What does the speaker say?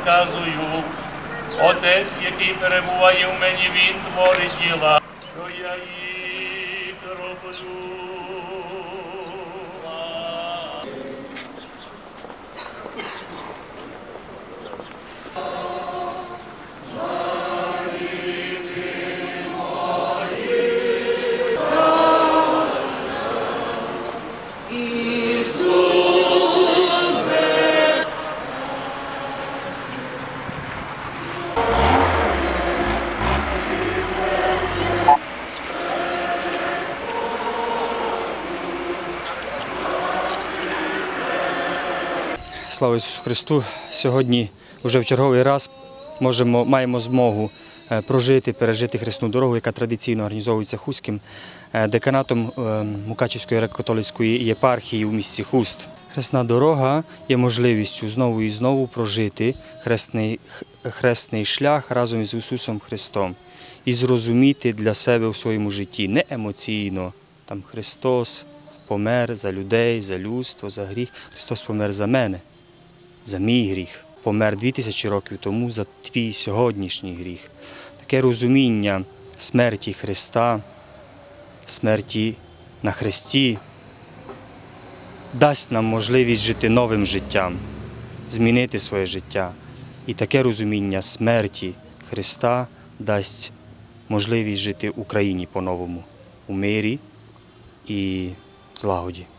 наказую. Отець, який перебуває в мені, він творить діла, що я їх роблю. Слава Ісусу Христу! Сьогодні вже в черговий раз маємо змогу прожити, пережити хресну дорогу, яка традиційно організовується Хуським деканатом Мукачівської греко-католицької єпархії у місті Хуст. Хресна дорога є можливістю знову і знову прожити хресний шлях разом із Ісусом Христом і зрозуміти для себе у своєму житті не емоційно, там Христос помер за людей, за людство, за гріх. Христос помер за мене, за мій гріх. Помер 2000 років тому за твій сьогоднішній гріх. Таке розуміння смерті Христа, смерті на хресті дасть нам можливість жити новим життям, змінити своє життя. І таке розуміння смерті Христа дасть можливість жити Україні по-новому, у мирі і злагоді.